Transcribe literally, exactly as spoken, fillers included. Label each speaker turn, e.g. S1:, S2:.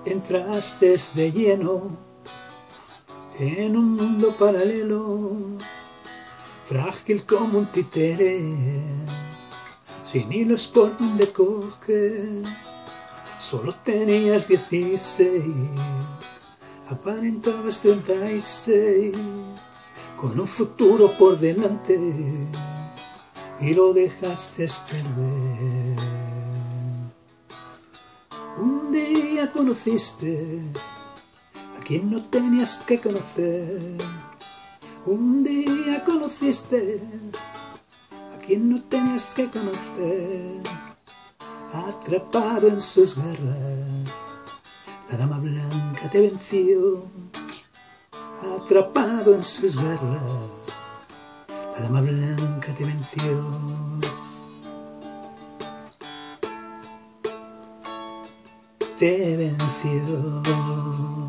S1: Entraste de lleno en un mundo paralelo, frágil como un títere, sin hilos por donde coger. Solo tenías dieciséis, aparentabas treinta y seis, con un futuro por delante, y lo dejaste perder. Un día conociste a quien no tenías que conocer. Un día conociste a quien no tenías que conocer. Atrapado en sus garras, la dama blanca te venció. Atrapado en sus garras, la dama blanca te venció. Te venció.